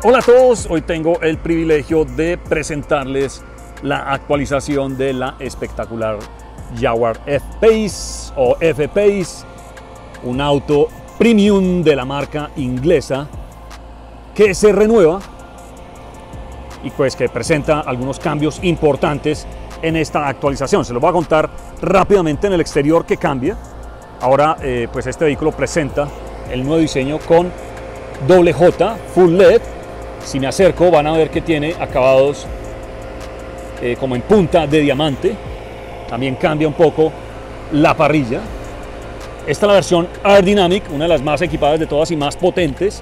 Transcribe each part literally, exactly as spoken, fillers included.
Hola a todos, hoy tengo el privilegio de presentarles la actualización de la espectacular Jaguar F-Pace o F-Pace, un auto premium de la marca inglesa que se renueva y pues que presenta algunos cambios importantes en esta actualización. Se los voy a contar rápidamente en el exterior que cambia. Ahora eh, pues este vehículo presenta el nuevo diseño con doble J, full L E D. Si me acerco van a ver que tiene acabados eh, como en punta de diamante. También cambia un poco la parrilla. Esta es la versión Aerodynamic, una de las más equipadas de todas y más potentes,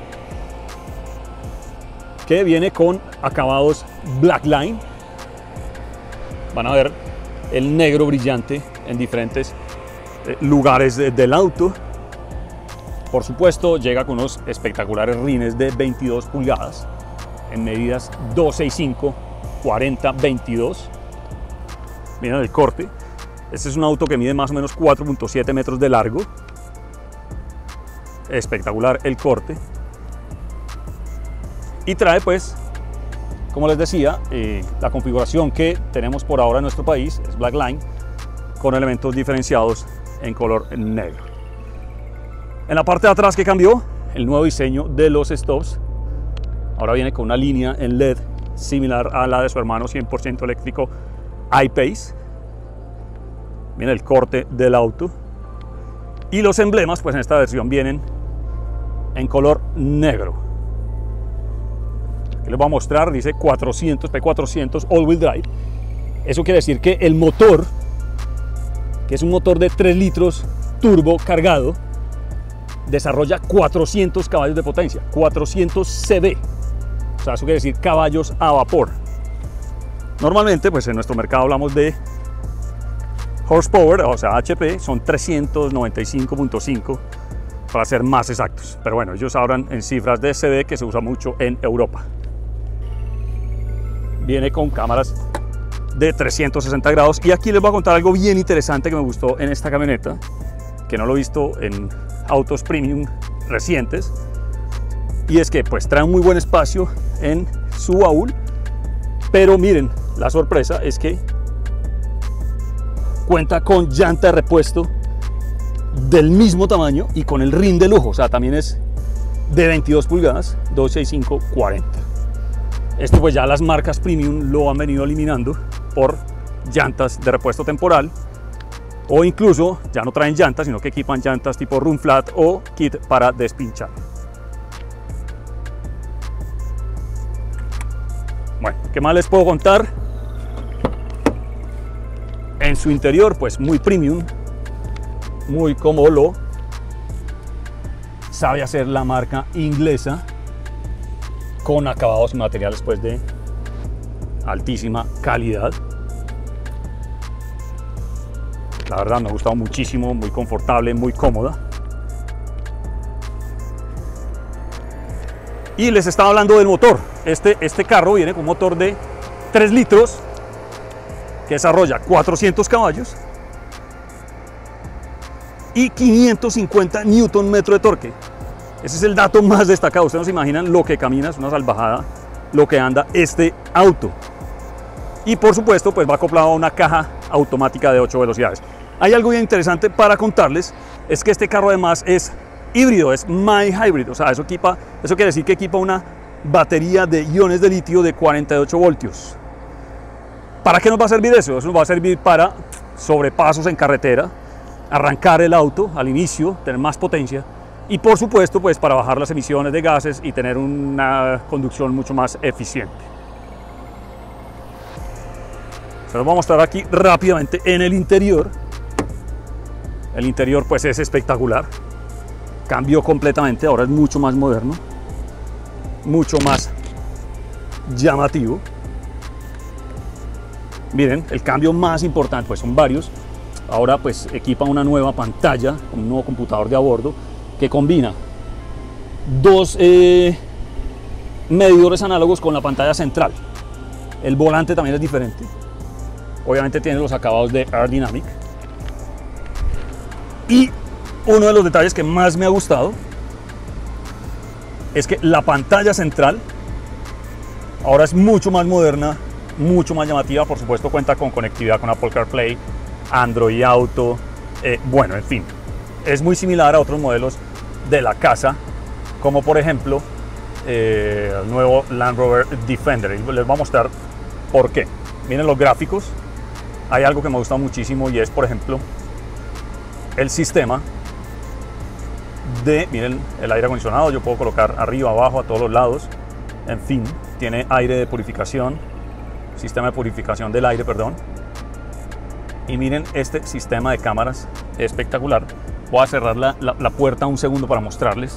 que viene con acabados Black Line. Van a ver el negro brillante en diferentes eh, lugares de, del auto. Por supuesto, llega con unos espectaculares rines de veintidós pulgadas en medidas dos sesenta y cinco, cuarenta, veintidós. Miren el corte. Este es un auto que mide más o menos cuatro punto siete metros de largo. Espectacular el corte. Y trae, pues, como les decía, eh, la configuración que tenemos por ahora en nuestro país es Black Line, con elementos diferenciados en color negro. En la parte de atrás, que cambió, el nuevo diseño de los stops. Ahora viene con una línea en L E D similar a la de su hermano cien por ciento eléctrico I-Pace. Viene el corte del auto. Y los emblemas, pues en esta versión vienen en color negro. Aquí les voy a mostrar, dice cuatrocientos, P cuatrocientos All-Wheel Drive. Eso quiere decir que el motor, que es un motor de tres litros turbo cargado, desarrolla cuatrocientos caballos de potencia, cuatrocientos C V. O sea, eso quiere decir caballos a vapor. Normalmente, pues en nuestro mercado hablamos de horsepower, o sea, H P, son trescientos noventa y cinco punto cinco para ser más exactos. Pero bueno, ellos hablan en cifras de C V, que se usa mucho en Europa. Viene con cámaras de trescientos sesenta grados. Y aquí les voy a contar algo bien interesante que me gustó en esta camioneta, que no lo he visto en autos premium recientes, y es que pues trae un muy buen espacio en su baúl, pero miren, la sorpresa es que cuenta con llanta de repuesto del mismo tamaño y con el rin de lujo, o sea, también es de veintidós pulgadas, dos sesenta y cinco, cuarenta. Esto pues ya las marcas premium lo han venido eliminando por llantas de repuesto temporal, o incluso ya no traen llantas, sino que equipan llantas tipo run flat o kit para despinchar. Bueno, ¿qué más les puedo contar? En su interior, pues muy premium, muy como lo sabe hacer la marca inglesa, con acabados y materiales pues de altísima calidad. La verdad me ha gustado muchísimo, muy confortable, muy cómoda. Y les estaba hablando del motor. Este, este carro viene con un motor de tres litros que desarrolla cuatrocientos caballos y quinientos cincuenta newton metro de torque. Ese es el dato más destacado. Ustedes no se imaginan lo que camina, es una salvajada lo que anda este auto. Y por supuesto, pues va acoplado a una caja automática de ocho velocidades. Hay algo bien interesante para contarles, es que este carro además es híbrido, es My Hybrid, o sea, eso, equipa, eso quiere decir que equipa una batería de iones de litio de cuarenta y ocho voltios. ¿Para qué nos va a servir eso? Eso nos va a servir para sobrepasos en carretera, arrancar el auto al inicio, tener más potencia, y por supuesto, pues para bajar las emisiones de gases y tener una conducción mucho más eficiente. Se los voy a mostrar aquí rápidamente en el interior. El interior pues es espectacular. Cambió completamente, ahora es mucho más moderno, mucho más llamativo. Miren, el cambio más importante, pues son varios. Ahora pues equipa una nueva pantalla, un nuevo computador de a bordo que combina dos eh, medidores análogos con la pantalla central. El volante también es diferente. Obviamente tiene los acabados de Aerodynamic. Y uno de los detalles que más me ha gustado es que la pantalla central Ahora es mucho más moderna, mucho más llamativa. Por supuesto cuenta con conectividad con Apple CarPlay, Android Auto, eh, bueno, en fin, es muy similar a otros modelos de la casa, como por ejemplo eh, el nuevo Land Rover Defender. Y les voy a mostrar por qué. Miren los gráficos. Hay algo que me gusta muchísimo y es, por ejemplo, el sistema de, miren, el aire acondicionado. Yo puedo colocar arriba, abajo, a todos los lados. En fin, tiene aire de purificación, sistema de purificación del aire, perdón. Y miren este sistema de cámaras espectacular. Voy a cerrar la, la, la puerta un segundo para mostrarles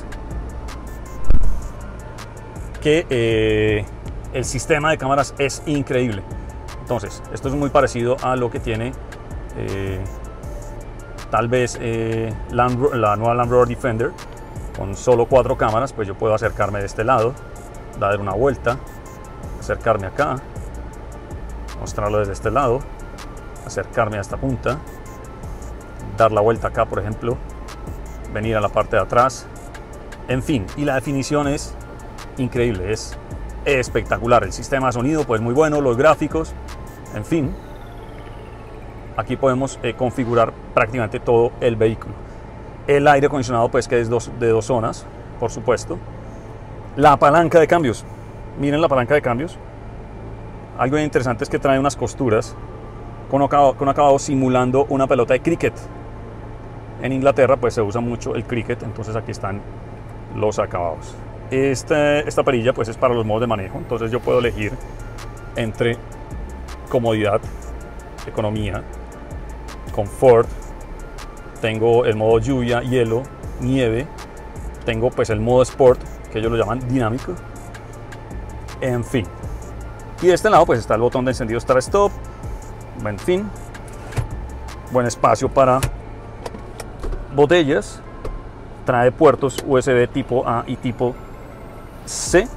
que eh, el sistema de cámaras es increíble. Entonces, esto es muy parecido a lo que tiene eh, tal vez eh, Land, la nueva Land Rover Defender. Con solo cuatro cámaras, pues yo puedo acercarme de este lado, dar una vuelta, acercarme acá, mostrarlo desde este lado, acercarme a esta punta, dar la vuelta acá, por ejemplo, venir a la parte de atrás, en fin, y la definición es increíble, es espectacular. El sistema de sonido pues muy bueno, los gráficos, en fin, aquí podemos eh, configurar prácticamente todo el vehículo. El aire acondicionado pues que es dos, de dos zonas, por supuesto. La palanca de cambios, miren la palanca de cambios. Algo interesante es que trae unas costuras con acabado, con acabado simulando una pelota de cricket. En Inglaterra pues se usa mucho el cricket, entonces aquí están los acabados. Este, esta perilla pues es para los modos de manejo, entonces yo puedo elegir entre comodidad, economía, confort. Tengo el modo lluvia, hielo, nieve. Tengo pues el modo sport, que ellos lo llaman dinámico. En fin. Y de este lado pues está el botón de encendido start stop. En fin. Buen espacio para botellas. Trae puertos U S B tipo A y tipo C.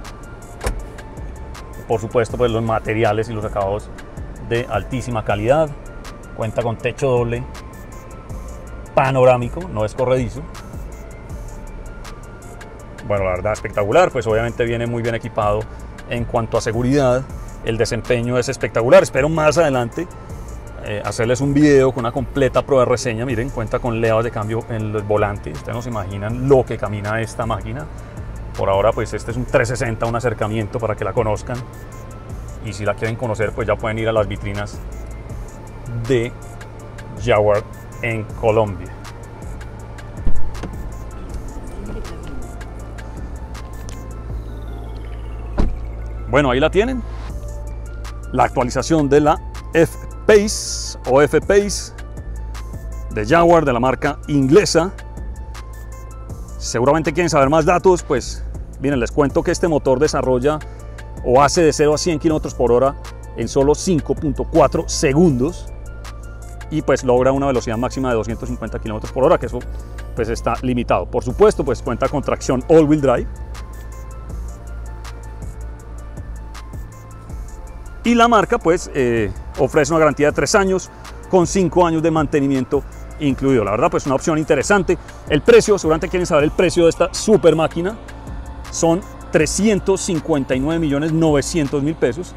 Por supuesto pues los materiales y los acabados de altísima calidad. Cuenta con techo doble panorámico, no es corredizo. Bueno, la verdad espectacular, pues obviamente viene muy bien equipado en cuanto a seguridad. El desempeño es espectacular. Espero más adelante eh, hacerles un video con una completa prueba de reseña. Miren, cuenta con levas de cambio en el volante. Ustedes no se imaginan lo que camina esta máquina. Por ahora pues este es un trescientos sesenta, un acercamiento para que la conozcan. Y si la quieren conocer pues ya pueden ir a las vitrinas de Jaguar en Colombia. Bueno, ahí la tienen. La actualización de la F-Pace o F-Pace de Jaguar, de la marca inglesa. Seguramente quieren saber más datos, pues miren, les cuento que este motor desarrolla o hace de cero a cien kilómetros por hora en solo cinco punto cuatro segundos y pues logra una velocidad máxima de doscientos cincuenta kilómetros por hora, que eso pues está limitado. Por supuesto, pues cuenta con tracción all-wheel drive. Y la marca pues eh, ofrece una garantía de tres años con cinco años de mantenimiento incluido. La verdad pues una opción interesante. El precio, seguramente quieren saber el precio de esta super máquina, son trescientos cincuenta y nueve millones novecientos mil pesos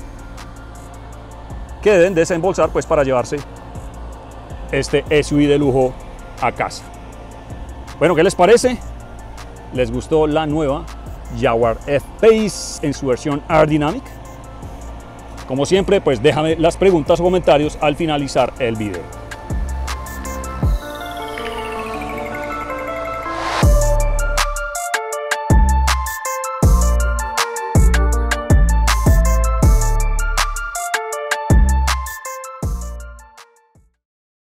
que deben desembolsar pues para llevarse este S U V de lujo a casa. Bueno, ¿qué les parece? ¿Les gustó la nueva Jaguar F-Pace en su versión aerodynamic? Como siempre, pues déjame las preguntas o comentarios al finalizar el video.